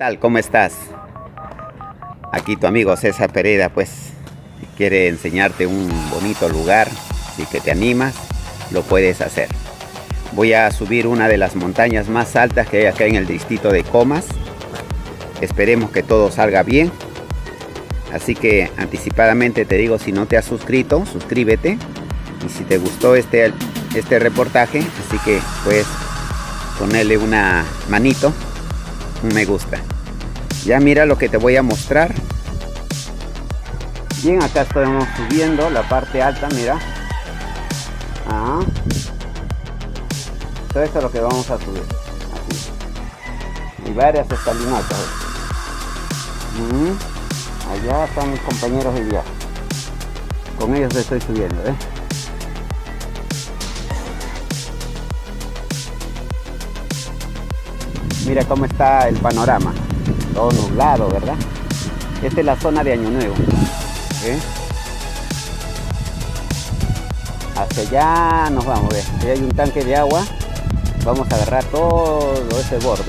Tal, ¿cómo estás? Aquí tu amigo César Pereda, pues quiere enseñarte un bonito lugar. Si que te animas, lo puedes hacer. Voy a subir una de las montañas más altas que hay acá en el distrito de Comas. Esperemos que todo salga bien. Así que anticipadamente te digo, si no te has suscrito, suscríbete. Y si te gustó este reportaje, así que puedes ponerle una manito, un me gusta. Ya mira lo que te voy a mostrar. Bien, acá estamos subiendo la parte alta, mira. Todo esto es lo que vamos a subir. Así. Y varias escalinatas. Allá están mis compañeros de viaje. Con ellos estoy subiendo, Mira cómo está el panorama. Todo nublado, ¿verdad? Esta es la zona de Año Nuevo. Hacia allá nos vamos, Ahí hay un tanque de agua. Vamos a agarrar todo ese borde.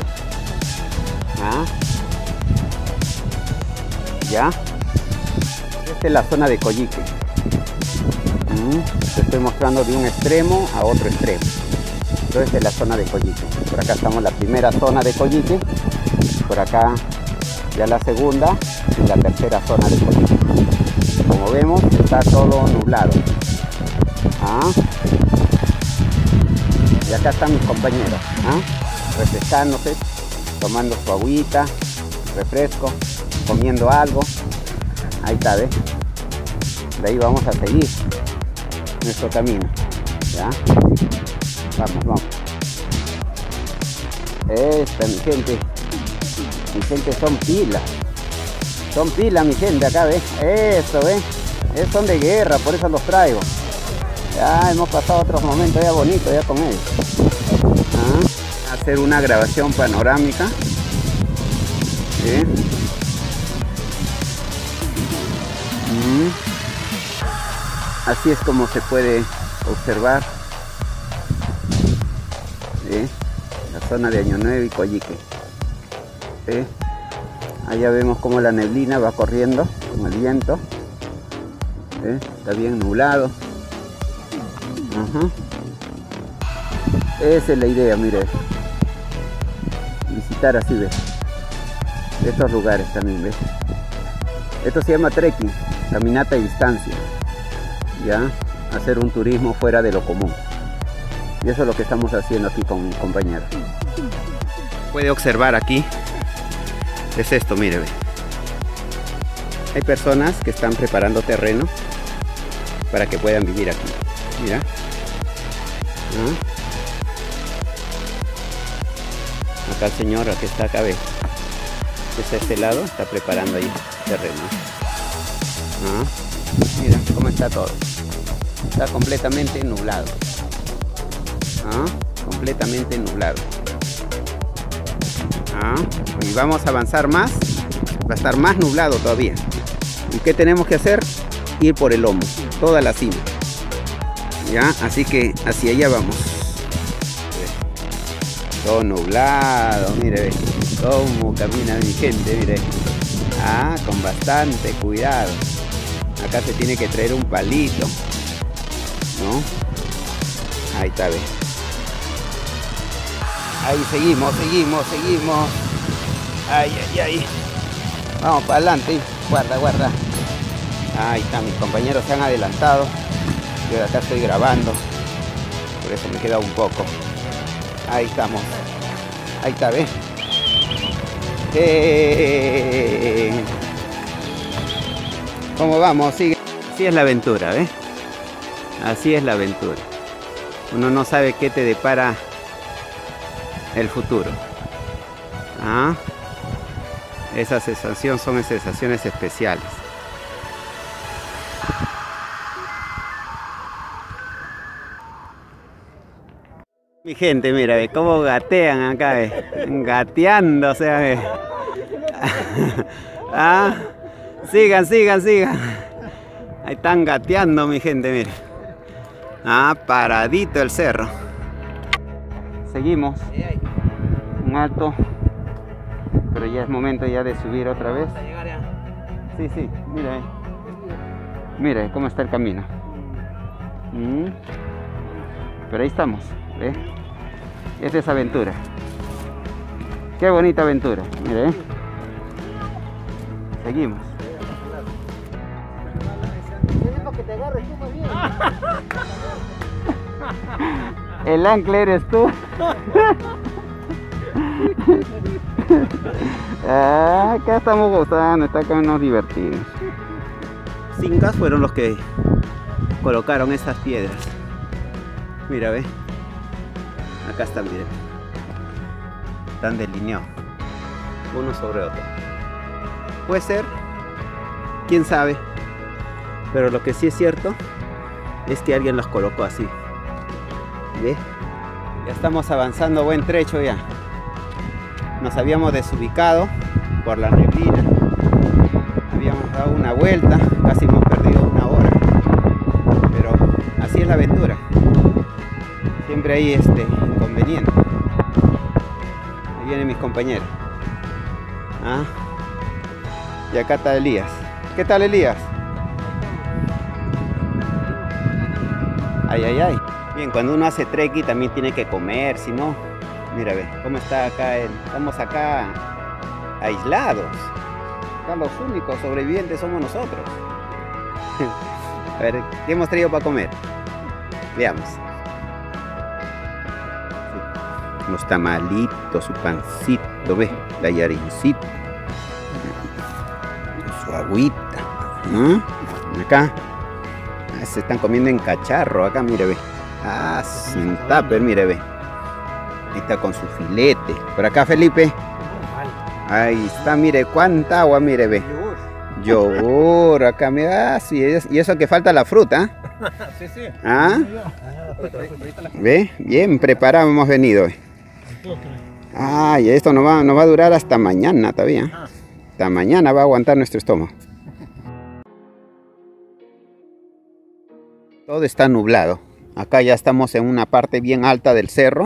Ya. Esta es la zona de Coyique. Te estoy mostrando de un extremo a otro extremo. Esta es la zona de Coyique. Por acá estamos en la primera zona de Coyique. Por acá ya la segunda y la tercera zona de Coyique. Como vemos, está todo nublado. Y acá están mis compañeros, refrescándose, tomando su agüita, refresco, comiendo algo. Ahí está, ¿ves? De ahí vamos a seguir nuestro camino. ¿Ya? Vamos. Mi gente son pilas. Son pilas, mi gente, acá, ¿ves? Eso, ¿ves? Son de guerra, por eso los traigo. Ya hemos pasado otros momentos ya bonitos ya con ellos. Hacer una grabación panorámica. Así es como se puede observar la zona de Año Nuevo y Coyique. Allá vemos como la neblina va corriendo con el viento. Está bien nublado. Esa es la idea, mire. Visitar así, ¿ves? Estos lugares también, ¿ves? Esto se llama trekking, caminata a distancia. Ya, hacer un turismo fuera de lo común. Y eso es lo que estamos haciendo aquí con mi compañero. Puede observar aquí. Es esto, mire, ¿ves? Hay personas que están preparando terreno para que puedan vivir aquí. Mira. Acá el señor que está acá, ve, que está a este lado, está preparando ahí terreno. Mira cómo está todo. Está completamente nublado. Completamente nublado. Y vamos a avanzar más. Va a estar más nublado todavía. ¿Y qué tenemos que hacer? Ir por el lomo, toda la cima. Ya, así que hacia allá vamos. Todo nublado, mire, cómo camina mi gente, mire. Con bastante cuidado. Acá se tiene que traer un palito, ¿no? Ahí está, ve. Ahí seguimos. Ay. Vamos para adelante, guarda. Ahí está, mis compañeros se han adelantado. Yo acá estoy grabando, por eso me queda un poco. Ahí estamos. Ahí está, ¿ves? ¿Cómo vamos? Sigue. Así es la aventura, ¿ves? Así es la aventura. Uno no sabe qué te depara el futuro. Esas sensaciones son sensaciones especiales. Mi gente, mira, ve cómo gatean acá, gateando, o sea, sigan. Ahí están gateando, mi gente, mira. Paradito el cerro. Seguimos. Un alto. Pero ya es momento ya de subir otra vez. Hasta llegar ya. Sí, sí, mira ahí. Mira cómo está el camino. Pero ahí estamos, ¿ves? Esta es aventura. Qué bonita aventura, mire. Seguimos. Que te agarres tú más bien. El ancla eres tú. Acá estamos gozando, acá nos divertimos. Incas fueron los que colocaron estas piedras. Mira, ve. Acá están, miren. Están delineados. Uno sobre otro. Puede ser. Quién sabe. Pero lo que sí es cierto es que alguien los colocó así. ¿Ve? Ya estamos avanzando buen trecho ya. Nos habíamos desubicado por la neblina. Habíamos dado una vuelta, casi hemos perdido una hora. Pero así es la aventura. Siempre hay inconveniente. Ahí vienen mis compañeros. ¿Ah? Y acá está Elías. ¿Qué tal, Elías? Ay, ay, ay. Bien, cuando uno hace trekking también tiene que comer, si no, mira, ve, cómo está acá, estamos acá aislados. Acá los únicos sobrevivientes somos nosotros. A ver, ¿qué hemos traído para comer? Veamos. Unos tamalitos, su pancito, ve, la yarincita, su agüita. Acá. Se están comiendo en cacharro, acá, mire, ve. Ah, sin tupper, mire, ve. Ahí está con su filete. Por acá, Felipe. Ahí está, mire, cuánta agua, mire, ve. Yogur, acá, mira, sí, y eso que falta la fruta. Sí, sí. ¿Ah? ¿Ve? Bien preparado hemos venido. Ah, y esto no va a durar hasta mañana todavía. Hasta mañana va a aguantar nuestro estómago. Todo está nublado. Acá ya estamos en una parte bien alta del cerro.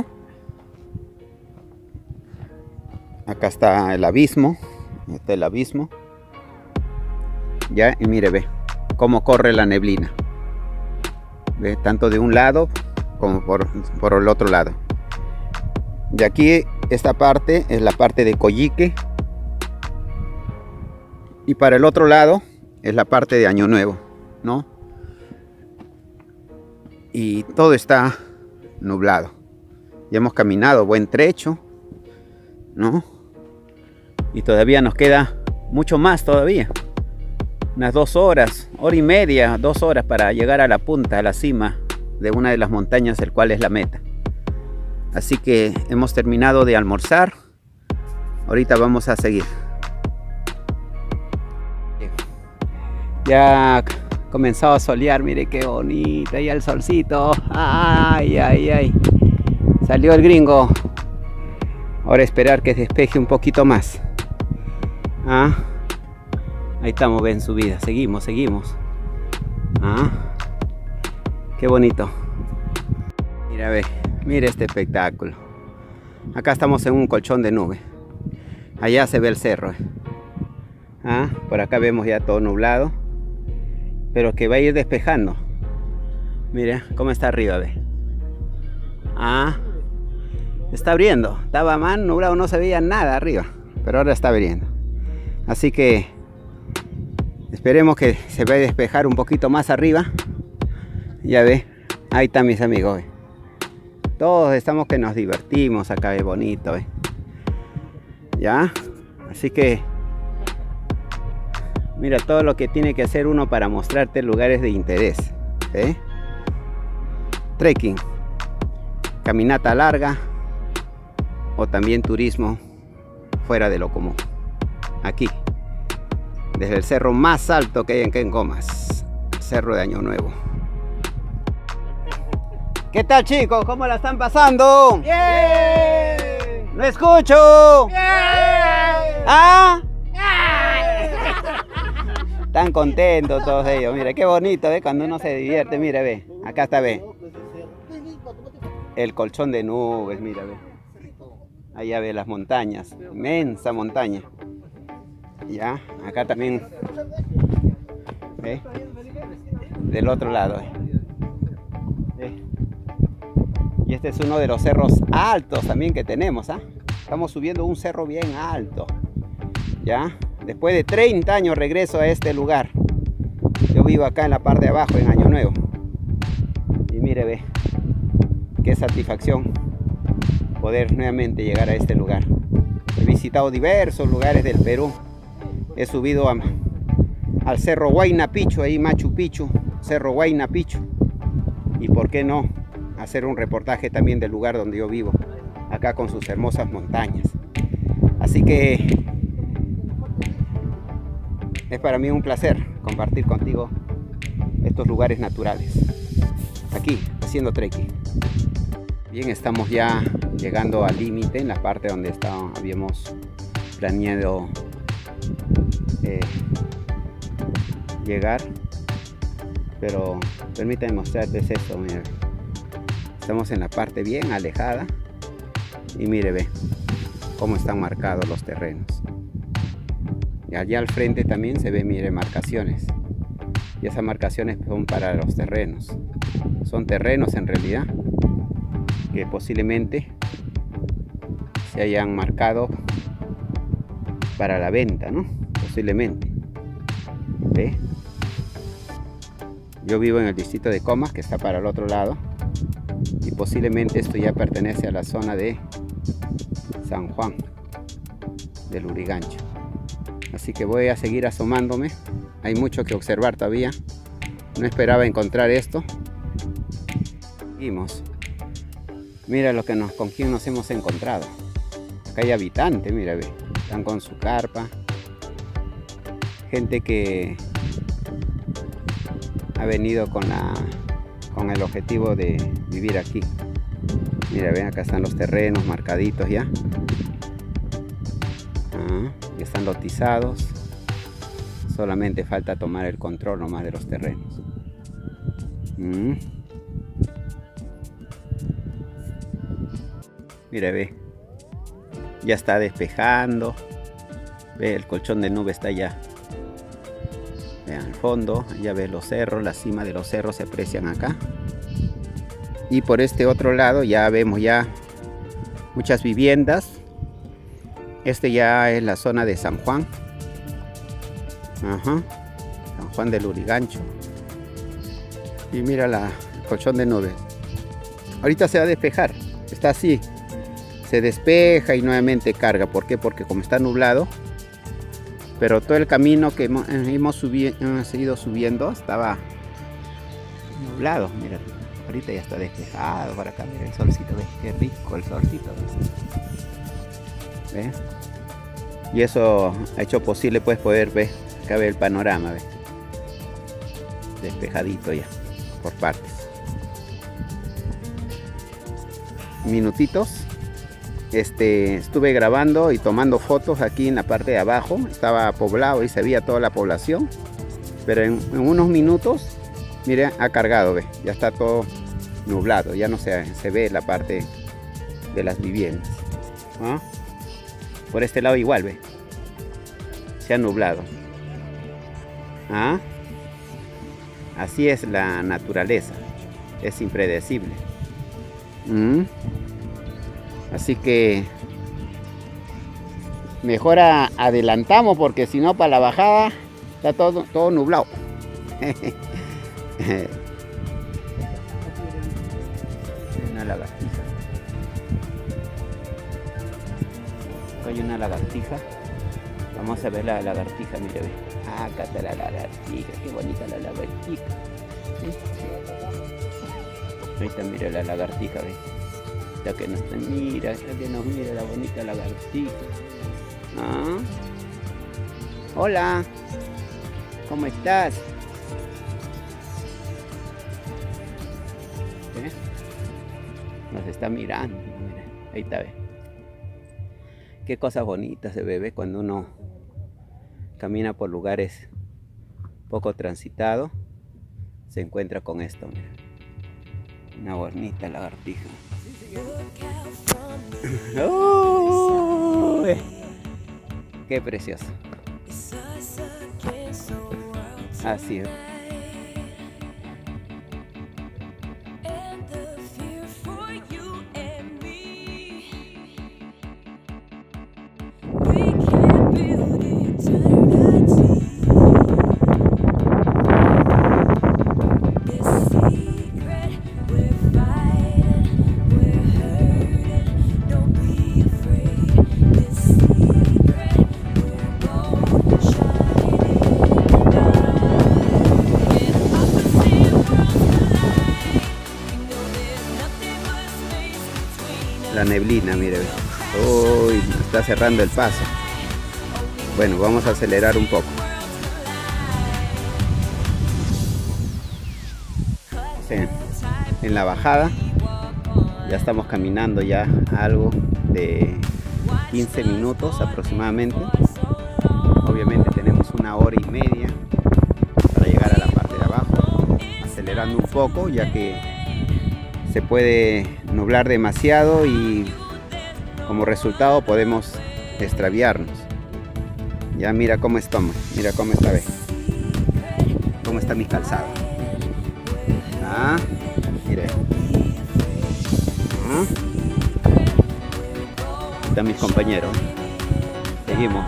Acá está el abismo. Este es el abismo. Ya, y mire, ve cómo corre la neblina. Ve, tanto de un lado como por el otro lado. Y aquí esta parte es la parte de Coyique. Y para el otro lado es la parte de Año Nuevo, ¿no? Y todo está nublado. Ya hemos caminado buen trecho, ¿no? Y todavía nos queda mucho más todavía. Unas 2 horas, hora y media, 2 horas para llegar a la punta, a la cima de una de las montañas, el cual es la meta. Así que hemos terminado de almorzar. Ahorita vamos a seguir. Ya comenzado a solear, mire qué bonito, ya el solcito. Ay, ay, ay. Salió el gringo. Ahora esperar que despeje un poquito más. Ah, ahí estamos, ven subida. Seguimos, seguimos. Ah, qué bonito. Mira, ve, mire este espectáculo. Acá estamos en un colchón de nube. Allá se ve el cerro. Ah, por acá vemos ya todo nublado, pero que va a ir despejando. Mira cómo está arriba, ve. Ah, está abriendo. Estaba más nublado, no se veía nada arriba, pero ahora está abriendo. Así que esperemos que se vaya a despejar un poquito más arriba. Ya ve, ahí están mis amigos, ve. Todos estamos que nos divertimos acá, ve, bonito, ve. Ya, así que mira todo lo que tiene que hacer uno para mostrarte lugares de interés, ¿eh? Trekking, caminata larga o también turismo fuera de lo común. Aquí, desde el cerro más alto que hay en Comas, el cerro de Año Nuevo. ¿Qué tal, chicos? ¿Cómo la están pasando? ¡Bien! ¡No escucho! ¡Bien! ¿Ah? Están contentos todos ellos. Mira, qué bonito, ¿eh? Cuando uno se divierte. Mira, ve. Acá está, ve. El colchón de nubes, mira, ve. Allá ve las montañas, inmensa montaña. Ya, acá también, ¿ve? Del otro lado. ¿Ve? Y este es uno de los cerros altos también que tenemos, ¿ah? Estamos subiendo un cerro bien alto. Ya, después de 30 años regreso a este lugar. Yo vivo acá en la parte de abajo, en Año Nuevo. Y mire, ve, qué satisfacción poder nuevamente llegar a este lugar. He visitado diversos lugares del Perú. He subido al Cerro Huayna Picchu, ahí Machu Picchu, Cerro Huayna Picchu. Y por qué no hacer un reportaje también del lugar donde yo vivo, acá con sus hermosas montañas. Así que es para mí un placer compartir contigo estos lugares naturales, aquí haciendo trekking. Bien, estamos ya llegando al límite, en la parte donde habíamos planeado llegar, pero permítanme mostrarles esto. Mire, estamos en la parte bien alejada y mire, ve cómo están marcados los terrenos. Y allá al frente también se ve, mire, marcaciones, y esas marcaciones son para los terrenos. Son terrenos en realidad que posiblemente se hayan marcado para la venta, ¿no? Posiblemente. ¿Ve? Yo vivo en el distrito de Comas, que está para el otro lado, y posiblemente esto ya pertenece a la zona de San Juan del Lurigancho. Así que voy a seguir asomándome. Hay mucho que observar todavía. No esperaba encontrar esto. Seguimos. Mira con quién nos hemos encontrado. Acá hay habitantes, mira, ve. Están con su carpa. Gente que ha venido con el objetivo de vivir aquí. Mira, ven, acá están los terrenos marcaditos ya. Ya están lotizados. Solamente falta tomar el control nomás de los terrenos. Mira, ve. Ya está despejando. Ve, el colchón de nube está allá. Vean al fondo, ya ves los cerros, la cima de los cerros se aprecian acá. Y por este otro lado ya vemos ya muchas viviendas. Este ya es la zona de San Juan. San Juan del Lurigancho. Y mira el colchón de nubes. Ahorita se va a despejar. Está así. Se despeja y nuevamente carga. ¿Por qué? Porque como está nublado. Pero todo el camino que hemos seguido subiendo estaba nublado. Mira, ahorita ya está despejado por acá. Mira el solcito, ¿ves? Qué rico el solcito. ¿Ves? Y eso ha hecho posible pues poder ver, acá ve el panorama, ¿ves? Despejadito ya, por partes. Minutitos. Estuve grabando y tomando fotos aquí en la parte de abajo. Estaba poblado y se veía toda la población. Pero en unos minutos, miren, ha cargado, ¿ves? Ya está todo nublado. Ya no se ve la parte de las viviendas. ¿Ah? Por este lado igual, ¿ves? Se ha nublado. ¿Ah? Así es la naturaleza. Es impredecible. Así que mejor adelantamos, porque si no para la bajada está todo nublado. Una lagartija. Acá hay una lagartija. Vamos a ver la lagartija, mire, ve. Acá está la lagartija, qué bonita la lagartija. ¿Sí? Ahí está, mira la lagartija, ve. Que nos mira, que nos mira la bonita lagartija. Hola, ¿cómo estás? Nos está mirando. Mira, ahí está, ve. Qué cosas bonitas se ve cuando uno camina por lugares poco transitados. Se encuentra con esto, mira. Una bonita lagartija. ¡Uy! ¡Qué precioso! Así es. La neblina, mire. Uy, está cerrando el paso. Bueno, vamos a acelerar un poco. En la bajada ya estamos caminando ya algo de 15 minutos aproximadamente. Obviamente tenemos 1 hora y media para llegar a la parte de abajo, acelerando un poco ya que se puede nublar demasiado y como resultado podemos extraviarnos. Ya mira cómo estamos, mira cómo está, ve, cómo está mi calzado. Ah, mire. Están mis compañeros. Seguimos.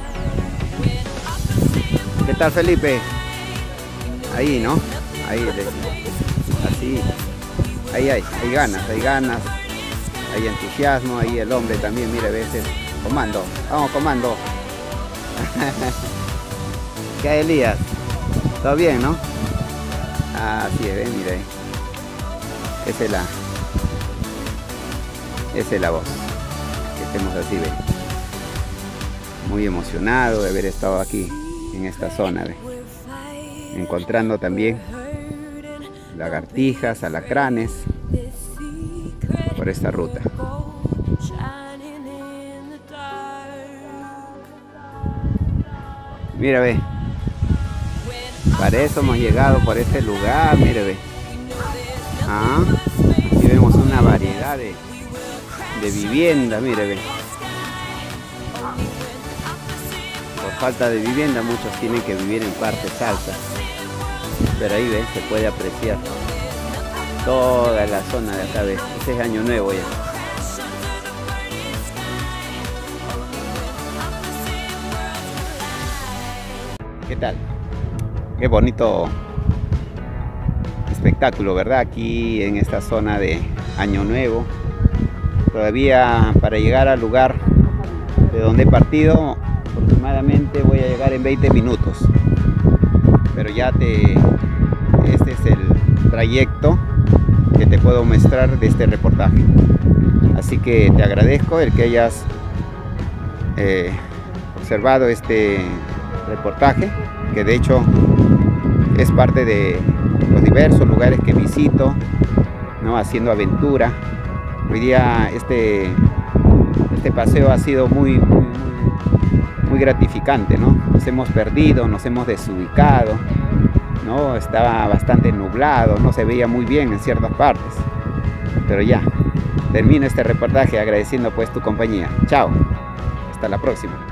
¿Qué tal, Felipe? Ahí, ¿no? Ahí, así. Ahí hay ganas, hay entusiasmo, ahí el hombre también, mire, a veces, comando, vamos comando. ¿Qué hay, Elías? ¿Todo bien, no? Así es, mire, esa es la voz, que estemos así, ve. Muy emocionado de haber estado aquí, en esta zona, ve. Encontrando también lagartijas, alacranes por esta ruta. Mira, ve, para eso hemos llegado por este lugar, mire, ve. Aquí vemos una variedad de vivienda, mire, ve. Por falta de vivienda muchos tienen que vivir en partes altas. Pero ahí ven, se puede apreciar toda la zona de acá, ¿ves? Este es Año Nuevo ya. ¿Qué tal? Qué bonito espectáculo, ¿verdad? Aquí en esta zona de Año Nuevo. Todavía para llegar al lugar de donde he partido, aproximadamente voy a llegar en 20 minutos. Pero ya este es el trayecto que te puedo mostrar de este reportaje. Así que te agradezco el que hayas observado este reportaje, que de hecho es parte de los diversos lugares que visito, ¿no? Haciendo aventura. Hoy día este paseo ha sido muy gratificante, ¿no? Nos hemos perdido, nos hemos desubicado, ¿no? Estaba bastante nublado, no se veía muy bien en ciertas partes. Pero ya, termino este reportaje agradeciendo pues tu compañía. Chao, hasta la próxima.